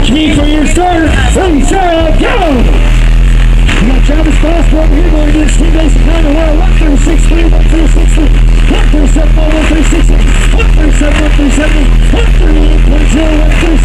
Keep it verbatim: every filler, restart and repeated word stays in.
Watch me for your starter. Ready, set, go! We got Travis Foster over here going against Team Bassick Nyman. Well, one thirty-six three, one thirty-six three, one thirty-seven one thirty-six one thirty-seven one thirty-seven one thirty-eight point zero one thirty-seven